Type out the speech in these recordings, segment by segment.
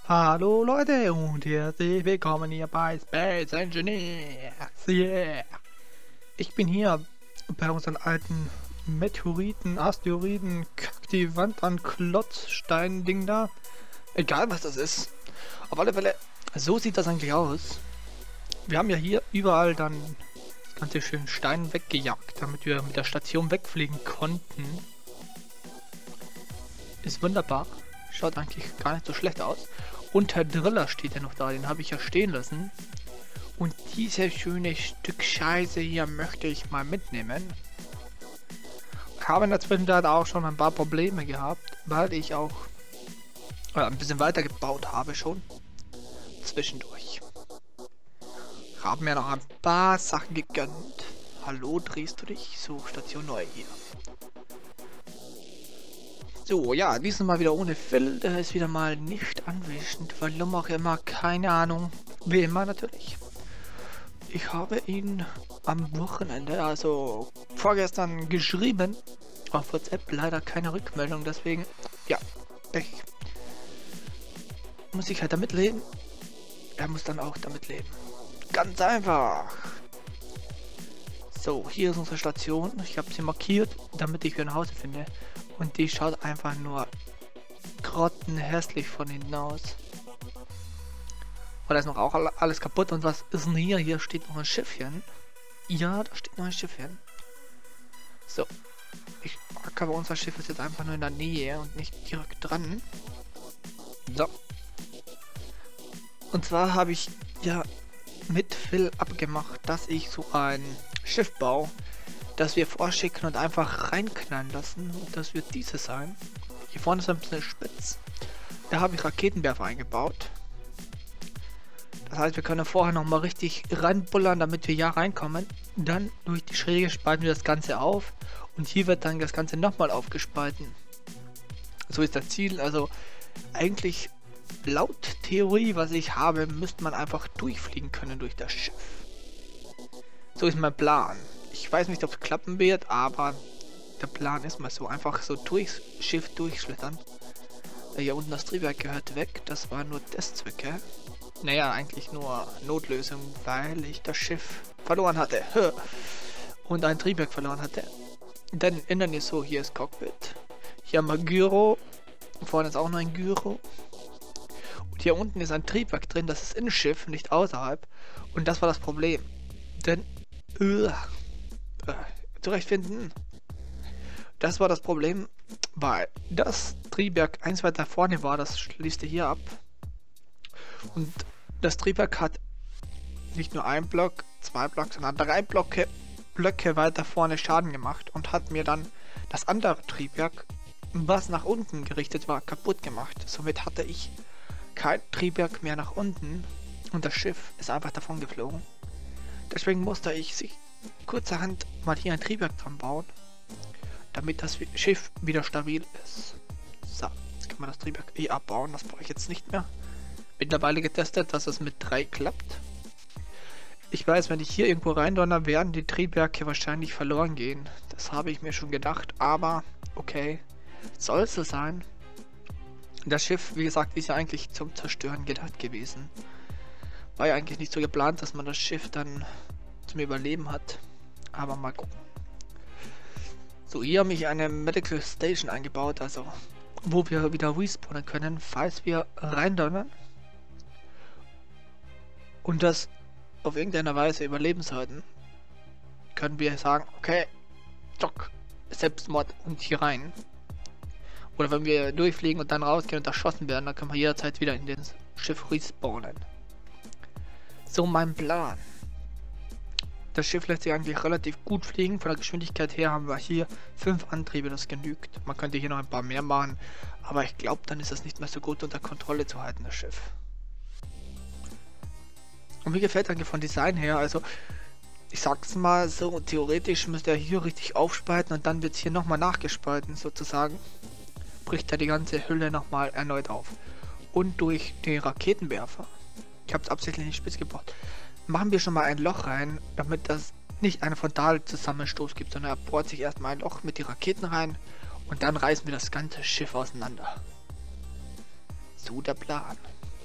Hallo Leute und herzlich willkommen hier bei Space Engineers. Yeah. Ich bin hier bei unseren alten Meteoriten, Asteroiden, kack die Wand an Klotzstein-Ding da. Egal was das ist. Auf alle Fälle, so sieht das eigentlich aus. Wir haben ja hier überall dann das ganze schön Stein weggejagt, damit wir mit der Station wegfliegen konnten. Ist wunderbar. Schaut eigentlich gar nicht so schlecht aus. Und der Driller steht ja noch da, den habe ich ja stehen lassen. Und dieses schöne Stück Scheiße hier möchte ich mal mitnehmen. Ich habe in der Zwischenzeit auch schon ein paar Probleme gehabt, weil ich auch ein bisschen weiter gebaut habe schon. Zwischendurch. Ich habe mir noch ein paar Sachen gegönnt. Hallo, drehst du dich? So, Station neu hier. So, ja, diesmal mal wieder ohne Phil. Der ist wieder mal nicht anwesend. Warum auch immer, keine Ahnung. Wie immer natürlich. Ich habe ihn am Wochenende, also vorgestern, geschrieben. Auf WhatsApp leider keine Rückmeldung, deswegen, ja, Pech. Muss ich halt damit leben. Er muss dann auch damit leben. Ganz einfach. So, hier ist unsere Station. Ich habe sie markiert, damit ich wieder nach Hause finde. Und die schaut einfach nur grottenhässlich von hinten aus. Und da ist noch auch alles kaputt. Und was ist denn hier? Hier steht noch ein Schiffchen. Ja, da steht noch ein Schiffchen. So. Aber unser Schiff ist jetzt einfach nur in der Nähe und nicht direkt dran. So. Und zwar habe ich ja mit Phil abgemacht, dass ich so ein Schiff baue, das wir vorschicken und einfach reinknallen lassen. Und das wird dieses sein. Hier vorne ist ein bisschen spitz. Da habe ich Raketenwerfer eingebaut. Das heißt, wir können vorher noch mal richtig reinbullern, damit wir ja reinkommen. Dann durch die Schräge spalten wir das Ganze auf. Und hier wird dann das Ganze nochmal aufgespalten. So ist das Ziel. Also eigentlich laut Theorie, was ich habe, müsste man einfach durchfliegen können durch das Schiff. So ist mein Plan. Ich weiß nicht, ob es klappen wird, aber der Plan ist mal so. Einfach so durchs Schiff durchschlittern. Hier unten das Triebwerk gehört weg. Das war nur Testzwecke. Naja, eigentlich nur Notlösung, weil ich das Schiff verloren hatte. Und ein Triebwerk verloren hatte. Dann innen ist so, hier ist Cockpit. Hier haben wir Gyro. Vorne ist auch noch ein Gyro. Und hier unten ist ein Triebwerk drin. Das ist im Schiff, nicht außerhalb. Und das war das Problem. Denn zurechtfinden. Das war das Problem, weil das Triebwerk eins weiter vorne war, das schließt hier ab. Und das Triebwerk hat nicht nur ein Block, zwei Blocks, sondern drei Blöcke weiter vorne Schaden gemacht und hat mir dann das andere Triebwerk, was nach unten gerichtet war, kaputt gemacht. Somit hatte ich kein Triebwerk mehr nach unten und das Schiff ist einfach davon geflogen. Deswegen musste ich kurzerhand mal hier ein Triebwerk dran bauen, damit das Schiff wieder stabil ist. So, jetzt kann man das Triebwerk abbauen, das brauche ich jetzt nicht mehr. Mittlerweile getestet, dass es mit 3 klappt. Ich weiß, wenn ich hier irgendwo reindonner, werden die Triebwerke wahrscheinlich verloren gehen. Das habe ich mir schon gedacht, aber okay, soll es so sein. Das Schiff, wie gesagt, ist ja eigentlich zum Zerstören gedacht gewesen. War ja eigentlich nicht so geplant, dass man das Schiff dann zum Überleben hat. Aber mal gucken. So, hier habe ich eine Medical Station eingebaut, also wo wir wieder respawnen können, falls wir reindonnern. Und das auf irgendeiner Weise überleben sollten, können wir sagen, okay, Doc, Selbstmord und hier rein. Oder wenn wir durchfliegen und dann rausgehen und erschossen werden, dann können wir jederzeit wieder in das Schiff respawnen. So mein Plan. Das Schiff lässt sich eigentlich relativ gut fliegen. Von der Geschwindigkeit her haben wir hier 5 Antriebe, das genügt. Man könnte hier noch ein paar mehr machen, aber ich glaube, dann ist das nicht mehr so gut unter Kontrolle zu halten, das Schiff. Und mir gefällt eigentlich von Design her, also ich sag's mal so, theoretisch müsste er hier richtig aufspalten und dann wird es hier nochmal nachgespalten sozusagen. Bricht er die ganze Hülle nochmal erneut auf. Und durch die Raketenwerfer, ich habe es absichtlich nicht spitz gebaut, machen wir schon mal ein Loch rein, damit das nicht einen Frontalzusammenstoß gibt, sondern er bohrt sich erstmal ein Loch mit die Raketen rein und dann reißen wir das ganze Schiff auseinander. So der Plan.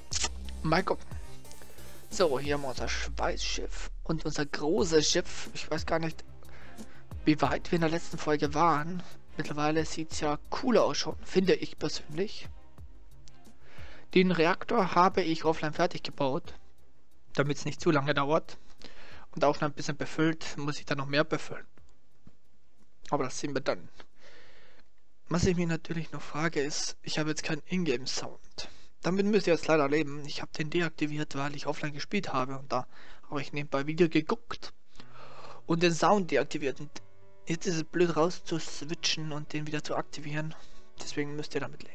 Mal gucken. So, hier haben wir unser Schweißschiff und unser großes Schiff. Ich weiß gar nicht, wie weit wir in der letzten Folge waren. Mittlerweile sieht es ja cooler aus schon, finde ich persönlich. Den Reaktor habe ich offline fertig gebaut, damit es nicht zu lange dauert. Und auch noch ein bisschen befüllt, muss ich dann noch mehr befüllen. Aber das sehen wir dann. Was ich mir natürlich noch frage ist, ich habe jetzt keinen Ingame-Sound. Damit müsst ihr jetzt leider leben. Ich habe den deaktiviert, weil ich offline gespielt habe und da habe ich nebenbei Video geguckt und den Sound deaktiviert. Und jetzt ist es blöd raus zu switchen und den wieder zu aktivieren. Deswegen müsst ihr damit leben.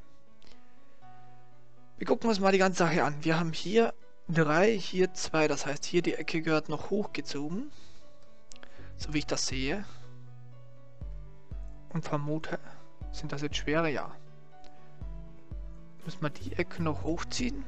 Wir gucken uns mal die ganze Sache an. Wir haben hier 3, hier 2. Das heißt, hier die Ecke gehört noch hochgezogen. So wie ich das sehe. Und vermute, sind das jetzt schwere? Ja. Müssen wir die Ecke noch hochziehen.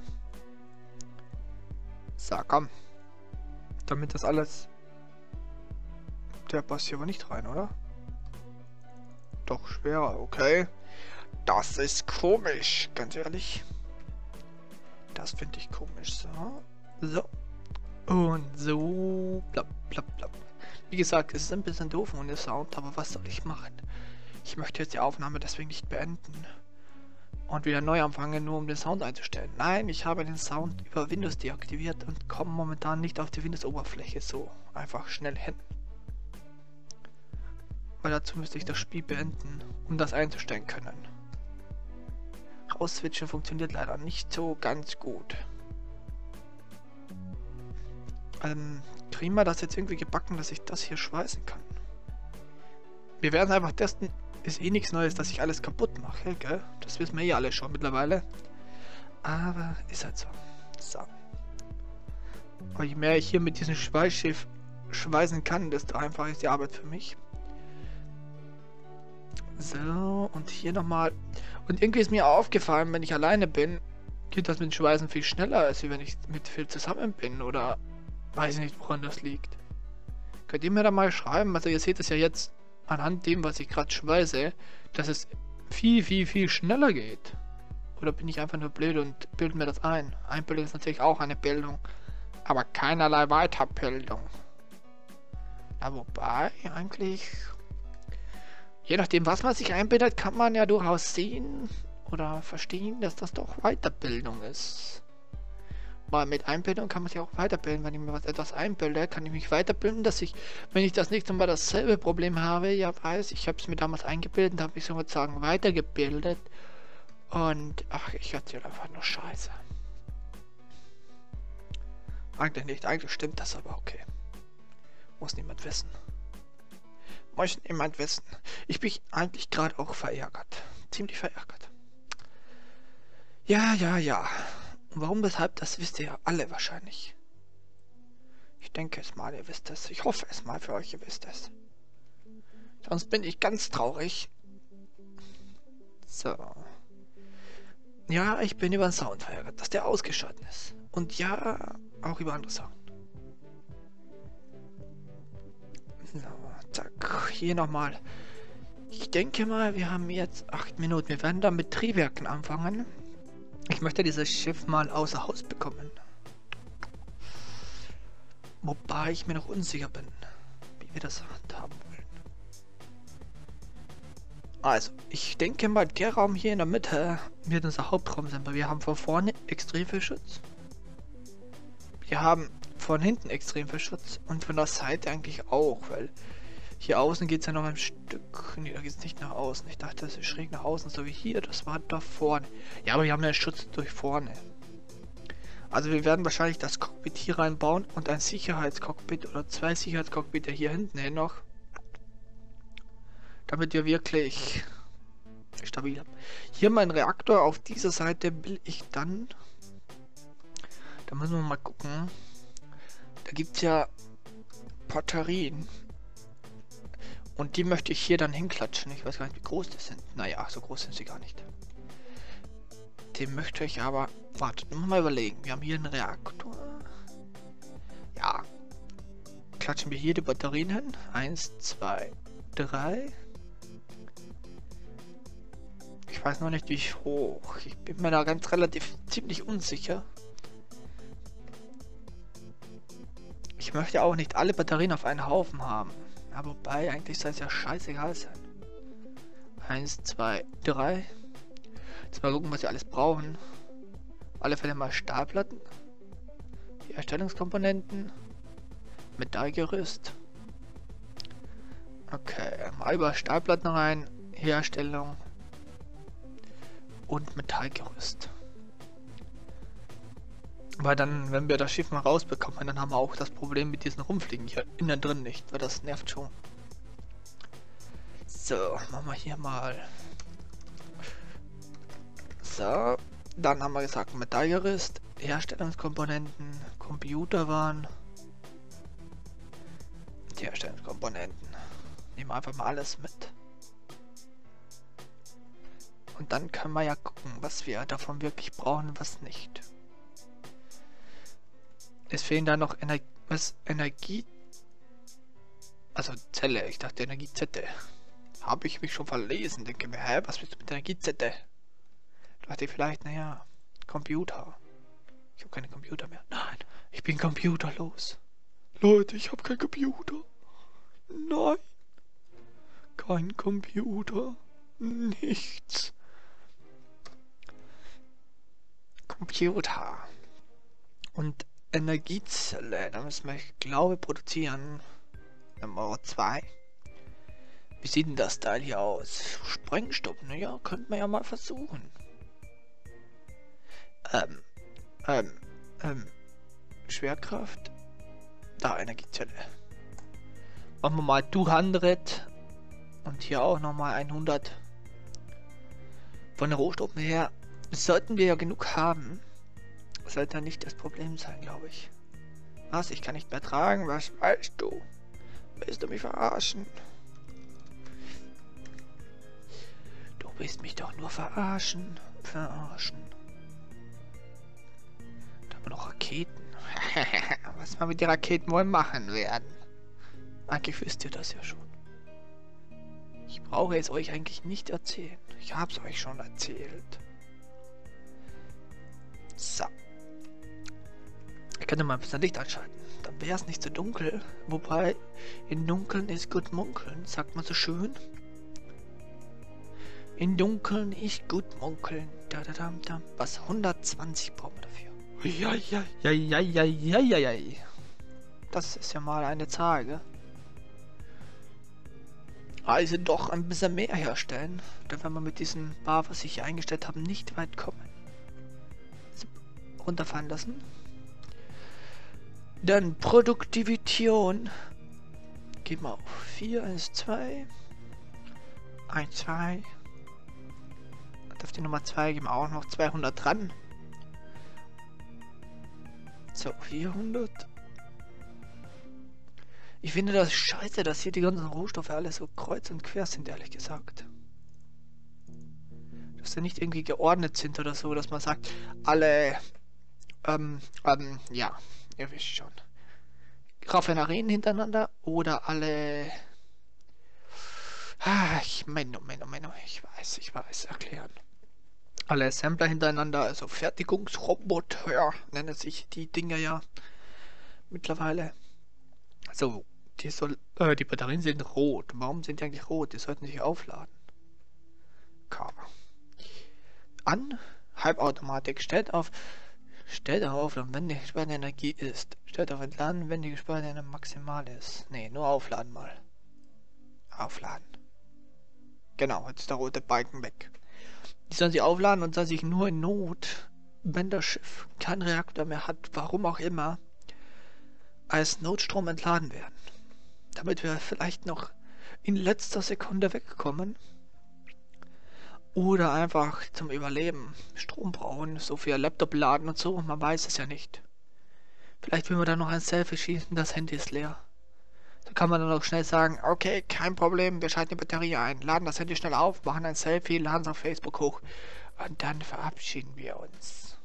So, komm. Damit das alles... Der passt hier aber nicht rein, oder? Doch, schwerer, okay. Das ist komisch, ganz ehrlich. Das finde ich komisch. So. So. Und so. Blapp, blapp, blapp. Wie gesagt, es ist ein bisschen doof ohne Sound, aber was soll ich machen? Ich möchte jetzt die Aufnahme deswegen nicht beenden. Und wieder neu anfangen, nur um den Sound einzustellen. Nein, ich habe den Sound über Windows deaktiviert und komme momentan nicht auf die Windows-Oberfläche so einfach schnell hin. Weil dazu müsste ich das Spiel beenden, um das einzustellen können. Rausswitchen funktioniert leider nicht so ganz gut. Kriegen wir das jetzt irgendwie gebacken, dass ich das hier schweißen kann? Wir werden einfach testen. Ist eh nichts Neues, dass ich alles kaputt mache, gell? Das wissen wir eh alle schon mittlerweile. Aber ist halt so. So. Aber je mehr ich hier mit diesem Schweißschiff schweißen kann, desto einfacher ist die Arbeit für mich. So, und hier nochmal. Und irgendwie ist mir aufgefallen, wenn ich alleine bin, geht das mit dem Schweißen viel schneller, als wenn ich mit Phil zusammen bin. Oder weiß ich nicht, woran das liegt. Könnt ihr mir da mal schreiben? Also ihr seht es ja jetzt anhand dem, was ich gerade schweiße, dass es viel, viel, viel schneller geht. Oder bin ich einfach nur blöd und bilde mir das ein? Einbildung ist natürlich auch eine Bildung, aber keinerlei Weiterbildung. Ja, wobei, eigentlich, je nachdem, was man sich einbildet, kann man ja durchaus sehen oder verstehen, dass das doch Weiterbildung ist. Weil mit Einbildung kann man sich auch weiterbilden. Wenn ich mir etwas einbilde, kann ich mich weiterbilden, dass ich, wenn ich das nächste Mal dasselbe Problem habe, ja weiß, ich habe es mir damals eingebildet, habe ich sozusagen weitergebildet. Und, ach, ich erzähle einfach nur Scheiße. Eigentlich nicht, eigentlich stimmt das aber okay. Muss niemand wissen. Muss niemand wissen. Ich bin eigentlich gerade auch verärgert. Ziemlich verärgert. Ja, ja, ja. Warum, weshalb, das wisst ihr ja alle wahrscheinlich. Ich denke es mal, ihr wisst es. Ich hoffe es mal für euch, ihr wisst es. Sonst bin ich ganz traurig. So. Ja, ich bin über den Sound verärgert, dass der ausgeschaltet ist. Und ja, auch über andere Sachen. So, zack. Hier nochmal. Ich denke mal, wir haben jetzt 8 Minuten. Wir werden dann mit Triebwerken anfangen. Ich möchte dieses Schiff mal außer Haus bekommen. Wobei ich mir noch unsicher bin, wie wir das handhaben wollen. Also, ich denke mal, der Raum hier in der Mitte wird unser Hauptraum sein, weil wir haben von vorne extrem viel Schutz. Wir haben von hinten extrem viel Schutz und von der Seite eigentlich auch, weil hier außen geht es ja noch ein Stück. Nee, da geht es nicht nach außen. Ich dachte, das ist schräg nach außen, so wie hier. Das war da vorne. Ja, aber wir haben ja Schutz durch vorne. Also wir werden wahrscheinlich das Cockpit hier reinbauen und ein Sicherheitscockpit oder 2 Sicherheitscockpit hier hinten hin noch. Damit wir wirklich stabil haben. Hier mein Reaktor auf dieser Seite will ich dann... Da müssen wir mal gucken. Da gibt es ja Batterien. Und die möchte ich hier dann hinklatschen. Ich weiß gar nicht, wie groß die sind. Naja, so groß sind sie gar nicht. Den möchte ich aber... Warte, mal überlegen. Wir haben hier einen Reaktor. Ja. Klatschen wir hier die Batterien hin. 1, 2, 3. Ich weiß noch nicht, wie hoch. Ich bin mir da ganz relativ ziemlich unsicher. Ich möchte auch nicht alle Batterien auf einen Haufen haben. Ja, wobei, eigentlich soll es ja scheißegal sein. 1, 2, 3. Jetzt mal gucken, was wir alles brauchen. Alle Fälle mal Stahlplatten. Die Erstellungskomponenten. Metallgerüst. Okay, mal über Stahlplatten rein. Herstellung. Und Metallgerüst. Weil dann, wenn wir das Schiff mal rausbekommen, dann haben wir auch das Problem mit diesen Rumfliegen hier innen drin nicht, weil das nervt schon. So, machen wir hier mal. So, dann haben wir gesagt Metallgerüst, Herstellungskomponenten, Computerwaren. Die Herstellungskomponenten. Nehmen wir einfach mal alles mit. Und dann können wir ja gucken, was wir davon wirklich brauchen und was nicht. Es fehlen da noch Energie. Also Zelle, ich dachte Energiezette. Habe ich mich schon verlesen, denke mir, hä, was willst du mit Energiezette? Dachte ich vielleicht, naja, Computer. Ich habe keine Computer mehr. Nein, ich bin computerlos. Leute, ich habe keinen Computer. Nein. Kein Computer. Nichts. Computer. Und Energiezelle, da müssen wir, ich glaube, produzieren. Nummer 2. Wie sieht denn das Teil hier aus? Sprengstoff, naja, könnte man ja mal versuchen. Schwerkraft. Da, Energiezelle. Machen wir mal 200. Und hier auch nochmal 100. Von den Rohstoffen her sollten wir ja genug haben. Sollte ja nicht das Problem sein, glaube ich. Was? Ich kann nicht mehr tragen? Was weißt du? Willst du mich verarschen? Du willst mich doch nur verarschen. Verarschen. Da haben wir noch Raketen. Was wir mit den Raketen wohl machen werden. Eigentlich wisst ihr das ja schon. Ich brauche es euch eigentlich nicht erzählen. Ich habe es euch schon erzählt. So. Ich könnte mal ein bisschen Licht anschalten. Dann wäre es nicht so dunkel. Wobei, in Dunkeln ist gut munkeln, sagt man so schön. In Dunkeln ist gut munkeln. Da, da, da, da. Was? 120 brauchen wir dafür. Ja, ja, ja, ja, ja, ja, ja, ja. Das ist ja mal eine Zahl, gell? Also doch ein bisschen mehr herstellen. Dann werden wir mit diesem Bar, was ich hier eingestellt habe, nicht weit kommen. So, runterfallen lassen. Dann Produktivität. Gehen wir auf 4, 1, 2. 1, 2. Und auf die Nummer 2 gehen wir auch noch 200 dran. So, 400. Ich finde das scheiße, dass hier die ganzen Rohstoffe alle so kreuz und quer sind, ehrlich gesagt. Dass sie nicht irgendwie geordnet sind oder so, dass man sagt, alle, ja, ihr wisst schon. Raffinerien hintereinander oder alle... ich weiß, erklären. Alle Assembler hintereinander, also Fertigungsroboter, ja, nennen sich die Dinger ja mittlerweile. So, die Batterien sind rot. Warum sind die eigentlich rot? Die sollten sich aufladen. K. An, Halbautomatik, stellt auf, wenn die gespeicherte Energie ist. Stellt auf Entladen, wenn die gespeicherte Energie maximal ist. Ne, nur aufladen mal. Aufladen. Genau, jetzt ist der rote Balken weg. Die sollen sich aufladen und sollen sich nur in Not, wenn das Schiff keinen Reaktor mehr hat, warum auch immer, als Notstrom entladen werden. Damit wir vielleicht noch in letzter Sekunde wegkommen. Oder einfach zum Überleben Strom brauchen, so für Laptop laden und so, und man weiß es ja nicht. Vielleicht will man dann noch ein Selfie schießen, das Handy ist leer. Da kann man dann auch schnell sagen, okay, kein Problem, wir schalten die Batterie ein, laden das Handy schnell auf, machen ein Selfie, laden es auf Facebook hoch und dann verabschieden wir uns.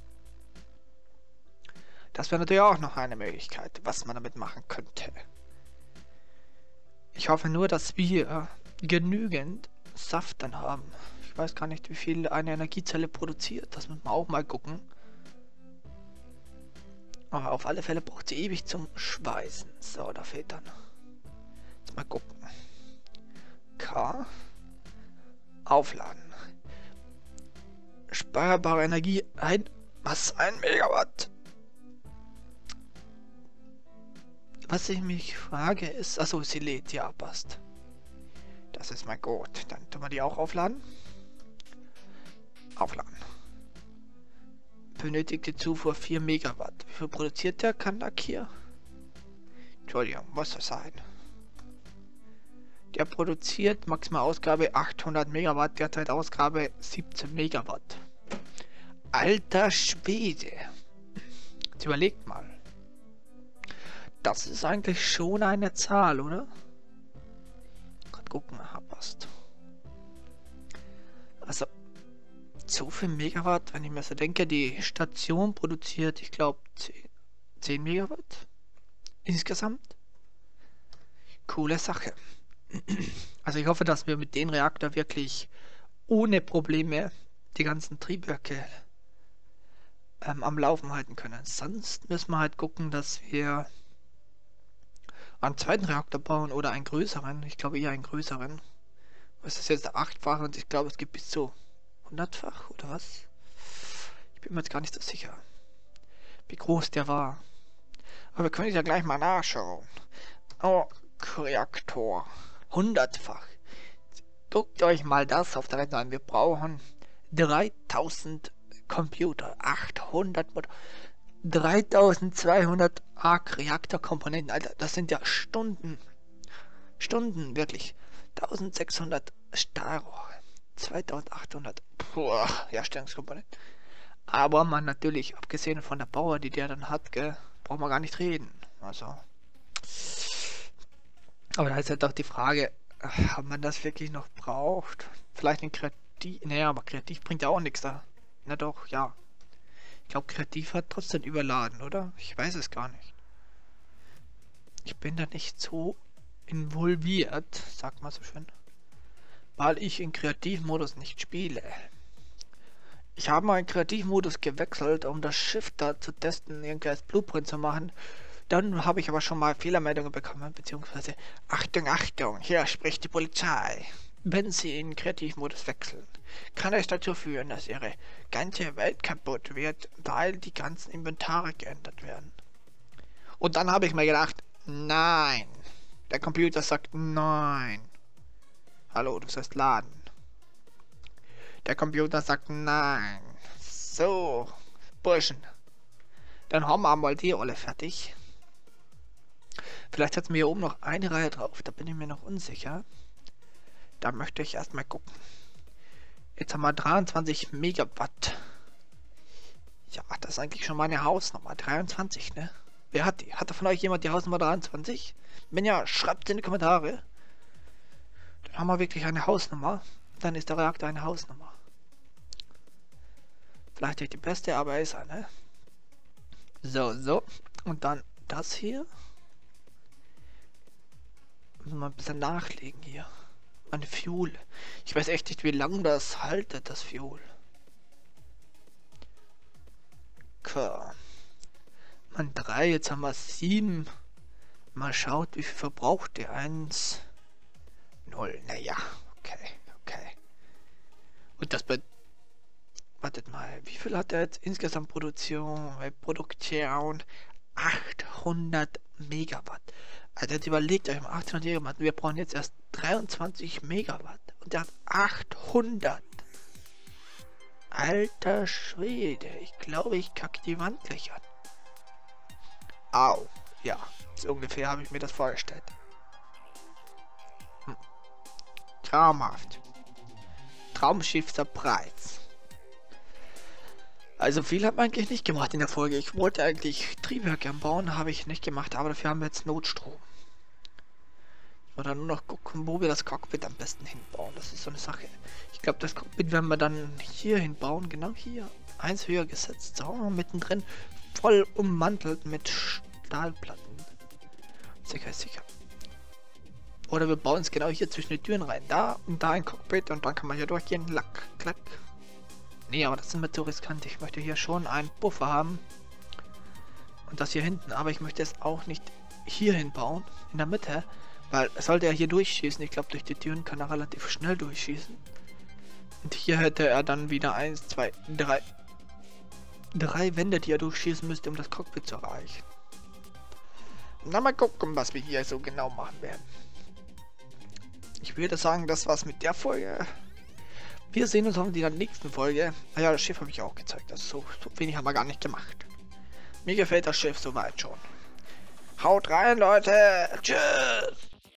Das wäre natürlich auch noch eine Möglichkeit, was man damit machen könnte. Ich hoffe nur, dass wir genügend Saft dann haben. Ich weiß gar nicht, wie viel eine Energiezelle produziert. Das muss man auch mal gucken. Aber auf alle Fälle braucht sie ewig zum Schweißen. So, da fehlt dann. Jetzt mal gucken. K. Aufladen. Sparbare Energie was? 1 Megawatt? Was ich mich frage ist... Achso, sie lädt. Ja, passt. Das ist mal gut. Dann tun wir die auch aufladen. Aufladen. Benötigte Zufuhr 4 Megawatt. Wie viel produziert der Kanak hier? Entschuldigung, muss das sein? Der produziert maximal Ausgabe 800 Megawatt, derzeit Ausgabe 17 Megawatt. Alter Schwede. Jetzt überlegt mal. Das ist eigentlich schon eine Zahl, oder? Gerade gucken, aha, passt. Also, so viel Megawatt, wenn ich mir so denke, die Station produziert, ich glaube, 10 Megawatt insgesamt. Coole Sache. Also ich hoffe, dass wir mit dem Reaktor wirklich ohne Probleme die ganzen Triebwerke am Laufen halten können. Sonst müssen wir halt gucken, dass wir einen zweiten Reaktor bauen oder einen größeren. Ich glaube eher einen größeren. Was ist jetzt der 8-fache und ich glaube es gibt bis zu 100-fach oder was? Ich bin mir jetzt gar nicht so sicher, wie groß der war. Aber wir können ja gleich mal nachschauen. Oh, Reaktor. 100-fach. Guckt euch mal das auf der Seite an. Wir brauchen 3000 Computer, 800 Motor, 3200 Arc-Reaktorkomponenten. Alter, das sind ja Stunden, wirklich. 1600 Stahlrohre, 2800 Herstellungskomponenten. Aber man natürlich, abgesehen von der Power, die der dann hat, braucht man gar nicht reden. Also. Aber da ist halt auch die Frage, ob man das wirklich noch braucht. Vielleicht ein Kreativ. Naja, aber Kreativ bringt ja auch nichts da. Na doch, ja. Ich glaube, Kreativ hat trotzdem überladen, oder? Ich weiß es gar nicht. Ich bin da nicht so involviert, sagt man so schön. Weil ich in Kreativmodus nicht spiele. Ich habe mal in Kreativmodus gewechselt, um das Schiff da zu testen, irgendwie als Blueprint zu machen. Dann habe ich aber schon mal Fehlermeldungen bekommen, beziehungsweise Achtung, Achtung, hier spricht die Polizei. Wenn Sie in Kreativmodus wechseln, kann es dazu führen, dass Ihre ganze Welt kaputt wird, weil die ganzen Inventare geändert werden. Und dann habe ich mir gedacht, nein. Der Computer sagt nein. Hallo, du sollst laden. Der Computer sagt nein. So, Burschen. Dann haben wir mal die alle fertig. Vielleicht setzen wir hier oben noch eine Reihe drauf. Da bin ich mir noch unsicher. Da möchte ich erstmal gucken. Jetzt haben wir 23 Megawatt. Ja, das ist eigentlich schon meine Hausnummer. 23, ne? Wer hat die? Hat da von euch jemand die Hausnummer 23? Wenn ja, schreibt in die Kommentare. Dann haben wir wirklich eine Hausnummer. Dann ist der Reaktor eine Hausnummer. Vielleicht nicht die beste, aber er ist eine. So, so. Und dann das hier. Müssen wir ein bisschen nachlegen hier. Ein Fuel. Ich weiß echt nicht, wie lange das haltet, das Fuel. Okay. Man 3, jetzt haben wir 7. Mal schaut, wie viel verbraucht der? 1, 0. Naja, okay, okay. Und das bedeutet. Wartet mal, wie viel hat er jetzt insgesamt Produktion? 800 Megawatt. Also jetzt überlegt euch mal, 800 Megawatt. Wir brauchen jetzt erst 23 Megawatt. Und der hat 800. Alter Schwede. Ich glaube, ich kacke die Wand gleich an. Au. Ja, so ungefähr habe ich mir das vorgestellt. Traumhaft. Traumschiffster Preis. Also viel hat man eigentlich nicht gemacht in der Folge. Ich wollte eigentlich Triebwerke bauen, habe ich nicht gemacht, aber dafür haben wir jetzt Notstrom. Oder nur noch gucken, wo wir das Cockpit am besten hinbauen. Das ist so eine Sache. Ich glaube, das Cockpit werden wir dann hier hinbauen, genau hier. Eins höher gesetzt. So, mittendrin voll ummantelt mit Stahlplatten. Sicher, sicher. Oder wir bauen es genau hier zwischen die Türen rein. Da und da ein Cockpit und dann kann man hier durchgehen. Lack, klack. Nee, aber das ist mir zu riskant. Ich möchte hier schon einen Buffer haben. und das hier hinten, aber ich möchte es auch nicht hier hinbauen, in der Mitte, weil sollte er hier durchschießen, ich glaube durch die Türen kann er relativ schnell durchschießen. Und hier hätte er dann wieder 1, 2, 3 Wände, die er durchschießen müsste, um das Cockpit zu erreichen. Na, mal gucken, was wir hier so genau machen werden. Ich würde sagen, das war's mit der Folge. Wir sehen uns hoffentlich in der nächsten Folge. Ah ja, das Schiff habe ich auch gezeigt. Also so wenig haben wir gar nicht gemacht. Mir gefällt das Schiff soweit schon. Haut rein, Leute. Tschüss.